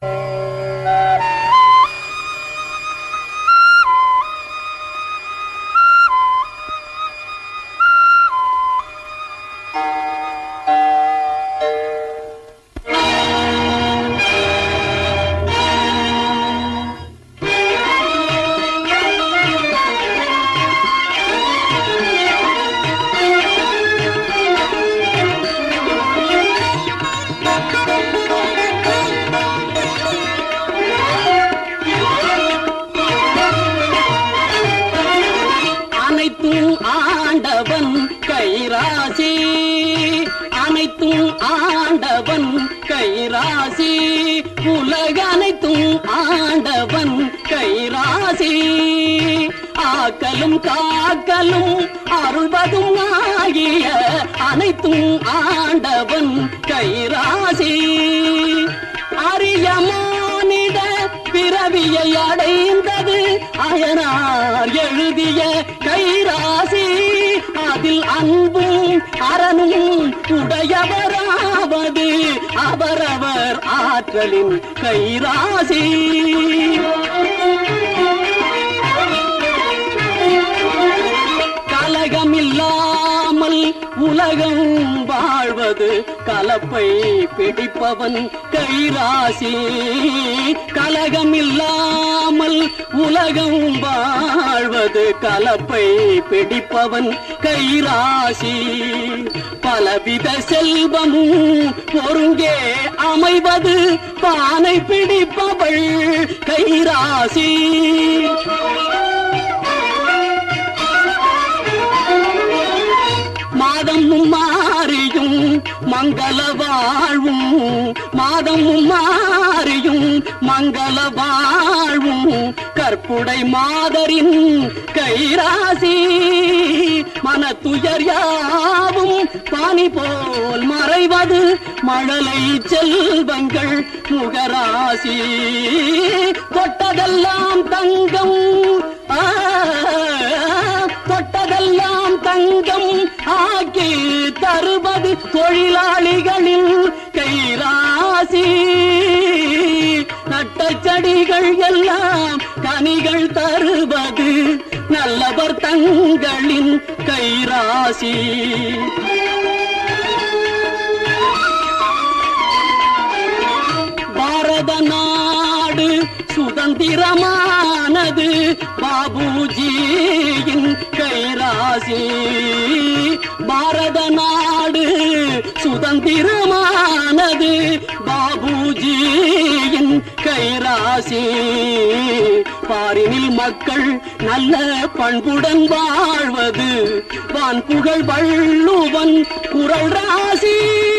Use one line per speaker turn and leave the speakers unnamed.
ஆண்டவன் கைராசி, அனைத்தும் ஆண்டவன் கைராசி, உலக அனைத்தும் ஆண்டவன் கைராசி, ஆக்கலும் காக்கலும் அருள்வதும் ஆகிய அனைத்தும் ஆண்டவன் கைராசி, அரிய மானிட பிறவியை அடைந்தது அயனார் எழுதிய கைராசி, அதில் அன்பும் அரணும் உடையவராவது அவரவர் ஆற்றலின் கைராசி. கலகமில்லாமல் உலகம் வாழ்வது கலப்பை பிடிப்பவன் கைராசி, கலகமில்லாமல் உலகம் வாழ்வது கலப்பை பிடிப்பவன் கைராசி, பலவித செல்வமும் ஒருங்கே அமைவது பானை பிடிப்பவள் கைராசி. மாதமும் மாறியும் மங்கள வாழ்வும், மாதமும் மாறியும் மங்கள வாழ்வும் கற்புடை மாதரின் கைராசி, மனத்துயர் யாவும் பானி போல் மறைவது மழலை செல்வங்கள் முகராசி, தொட்டதெல்லாம் தங்கம் தொட்டதெல்லாம் தங்கம் ஆக்கி தருவது தொழிலாளிகளின் கைராசி, நட்ட செடிகள் எல்லாம் கனிகள் தருவது நல்லவர் தங்களின் கைராசி. பாரத நாடு சுதந்திரமானது பாபுஜியின் கைராசி, பாரத நாடு சுதந்திரமானது பாபுஜியின் கைராசி, பாரினில் மக்கள் நல்ல பண்புடன் வாழ்வது வான்புகழ் வள்ளுவன் குறள் ராசி.